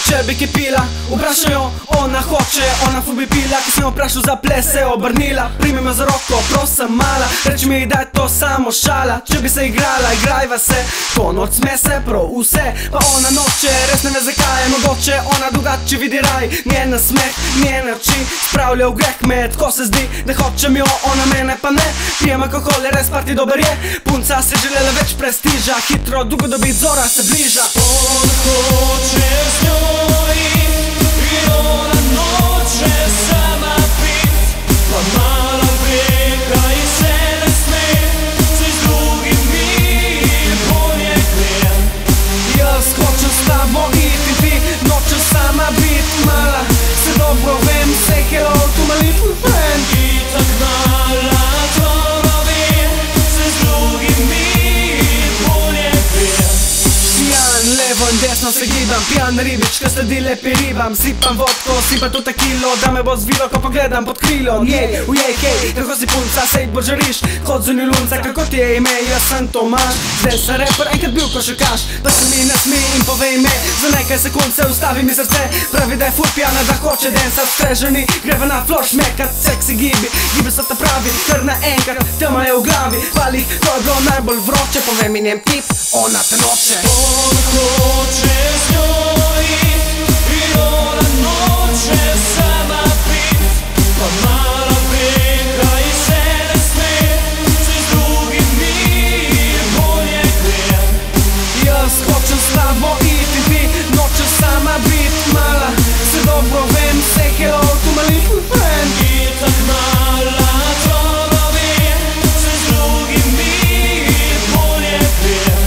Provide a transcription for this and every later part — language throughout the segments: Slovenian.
če bi kipila, vprašaj jo, ona hoče, ona ful bi pila. Ko sem jo vprašal za ples, se je obrnila, primi me za roko, prosim mala, reči mi da je to samo šala. Če bi se igrala, igrajva se, to noč sme se prav vse. Pa ona noče, res ne ve zakaj je mogoče, ona drugače vidi raj. Njen nasmeh, njene oči spravlja v greh me, tako se zdi, da hočem jo, ona mene pa ne. Pijem alkohol, je res party dober je, punca se želela več prestiža, hitro dugo dobi zora se bliža. On hoće s njoj i ona noće sama pit, pa mala vrijeka i se ne sme, sve s drugim mi je bolje krije. Jaz hočem s tabo iti, ti nočeš sama bit mala, se dobro vem, say hello to my little friend. I tak mala tvorovi, sve s drugim mi je bolje krije. Pijan, levo in desno se gibam, pijan ribič, kaj sledi lepi ribam. Sipam vodko, sipam tudi kilo, da me bo zvilo, ko pogledam pod krilo. Njej, ujej, hej, kako si punca, sej božariš, kot zunaj lunca, kako ti je ime, jaz sem Tomaž. Zdaj sem reper, enkrat bil košarkaš, pa se mi nasmi in povej ime. Za nekaj sekund se ustavi mi srce, pravi da je ful pijana, da hoče densat streženi. Greva na floor šmekat, seksi gibi so ta pravi, kar naenkrat, tema je v glavi. Pali, to je bilo najbolj vroče, povej mi njen tip, ona te noče. On hoće s njoj i ona noće sama pit, pa mala vrijeka i se ne sme, sve s drugim mi je bolje krije. Jaz hočem s tabo iti, ti nočeš sama bit mala, se dobro vem, say hello to my little friend. I tak mala tvorovi, sve s drugim mi je bolje krije.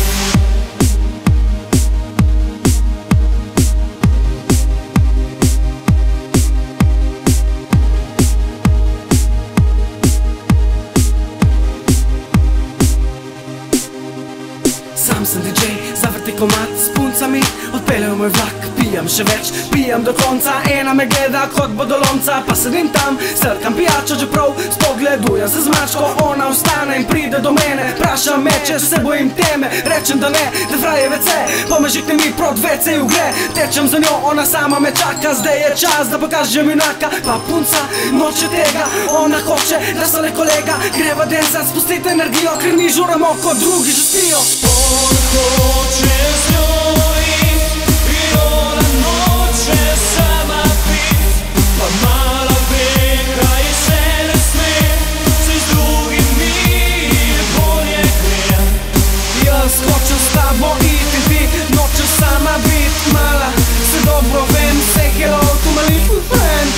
Sam sem DJ, zavrti komad s puncami, odpeljajo moj vlak. Pijam še več, pijam do konca, ena me gleda kot bodolomca. Pa sedim tam, strkam pijačo, čeprav spogledujem se z mačko. Ona ostane in pride do mene, vpraša me, če se bojim teme. Rečem da ne, da fraje WC, pomežikne mi prot WC-ju gre. Tečem za njo, ona sama me čaka, zdaj je čas, da pokažem junaka. Pa punca noče tega, ona hoče, da so le kolega. Greva densat, spustite energijo, ker mi žuramo, kot drugi že spijo. On hoće s njoj i ona noće sama pit, pa mala vrijeka i se ne sme, sve s drugim mi je bolje krije. Jaz hočem s tabo iti, ti nočeš sama bit mala, se dobro vem, say hello to my little friend.